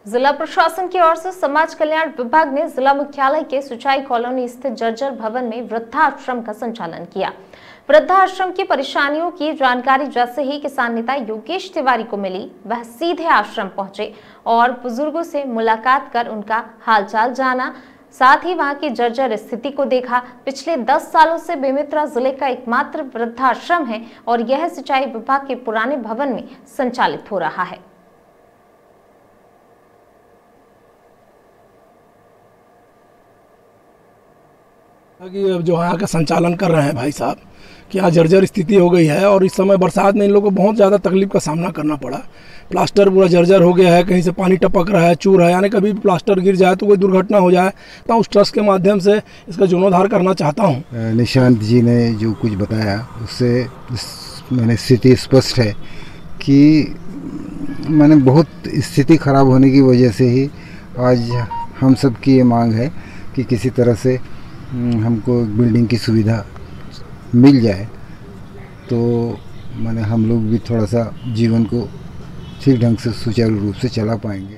जिला प्रशासन की ओर से समाज कल्याण विभाग ने जिला मुख्यालय के सिंचाई कॉलोनी स्थित जर्जर भवन में वृद्धाश्रम का संचालन किया। वृद्धाश्रम की परेशानियों की जानकारी जैसे ही किसान नेता योगेश तिवारी को मिली, वह सीधे आश्रम पहुंचे और बुजुर्गों से मुलाकात कर उनका हालचाल जाना, साथ ही वहां की जर्जर स्थिति को देखा। पिछले 10 सालों से बेमेतरा जिले का एकमात्र वृद्धाश्रम है और यह सिंचाई विभाग के पुराने भवन में संचालित हो रहा है। कि अब जो यहाँ का संचालन कर रहे हैं भाई साहब कि यहाँ जर्जर स्थिति हो गई है और इस समय बरसात में इन लोगों को बहुत ज़्यादा तकलीफ का सामना करना पड़ा। प्लास्टर पूरा जर्जर हो गया है, कहीं से पानी टपक रहा है, चूर है, यानी कभी भी प्लास्टर गिर जाए तो कोई दुर्घटना हो जाए। तो उस ट्रस्ट के माध्यम से इसका जीर्णोद्धार करना चाहता हूँ। निशांत जी ने जो कुछ बताया उससे मैंने स्थिति स्पष्ट है कि मैंने बहुत स्थिति खराब होने की वजह से ही आज हम सब की ये मांग है कि किसी तरह से हमको बिल्डिंग की सुविधा मिल जाए तो माने हम लोग भी थोड़ा सा जीवन को ठीक ढंग से सुचारू रूप से चला पाएंगे।